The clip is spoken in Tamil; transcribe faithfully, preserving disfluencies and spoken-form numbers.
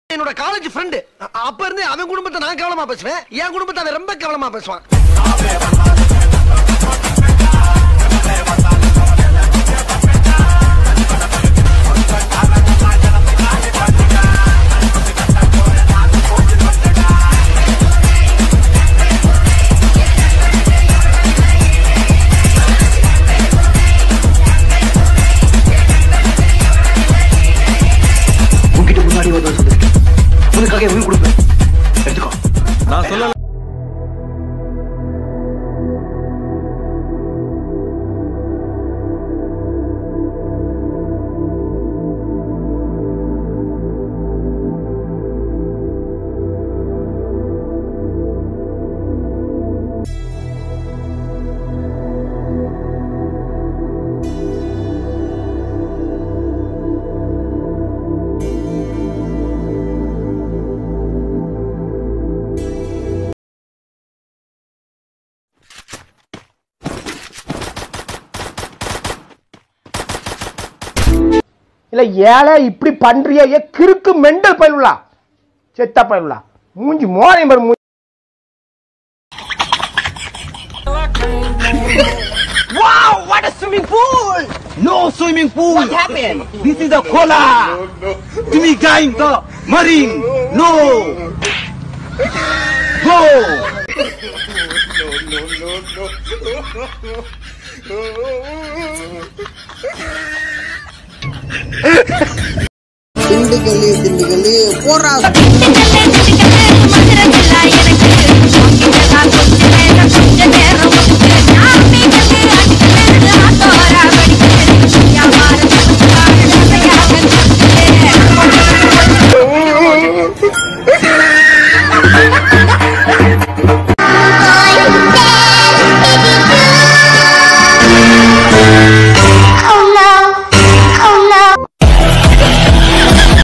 என்னோட காலேஜ் ஃப்ரெண்ட். அப்ப இருந்து அவன் குடும்பத்தை நான் கவனமா பேசுவேன், என் குடும்பத்தை அவன் ரொம்ப கவனமா பேசுவான். உனக்காக உயிர் கொடுப்பேன், எடுத்துக்கோ. நான் சொல்ல இல்ல ஏழை இப்படி பண்றிய கிறுக்கு மெண்டல் பயிலுலா செத்த பயிலுலா மூஞ்சி மோரையும் பாரு. Wow, what a swimming pool! No swimming pool. What happened? This is a cola. No, no. To me, guy, the marine. No. Go. No, no, no, no. திண்டுக்கல்லி திண்டுக்கல்லி போறா.